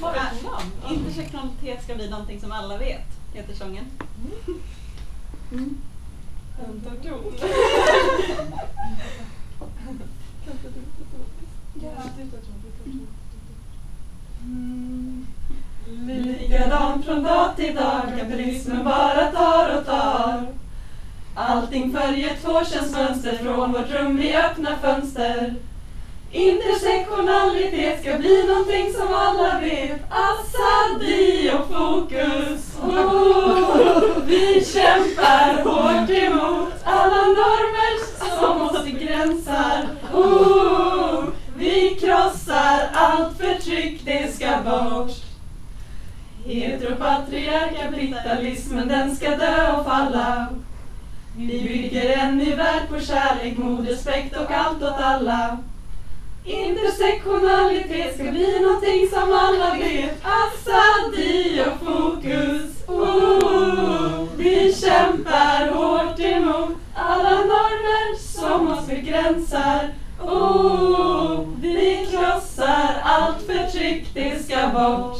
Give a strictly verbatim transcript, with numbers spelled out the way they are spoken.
Intersektionalitet ska bli någonting som alla vet, heter sången. Mm. Mm. Likadant från dag till dag, kapitalismen bara tar och tar. Allting följer tvåkönsmönster från vårt rum vi öppnar fönster. Intersektionalitet ska bli någonting som alla vet. Assadi och fokus. Oh, vi kämpar hårt emot alla normer som måste gränsar. Oh, vi krossar allt förtryck, det ska bort. Heteropatriarkapitalismen, den ska dö och falla. Vi bygger en ny värld på kärlek, mod, respekt och allt åt alla. Intersektionalitet ska bli någonting som alla vet. Assadi och fokus. Oh, vi kämpar hårt emot alla normer som oss begränsar. Oh, vi krossar allt förtryck, det ska bort.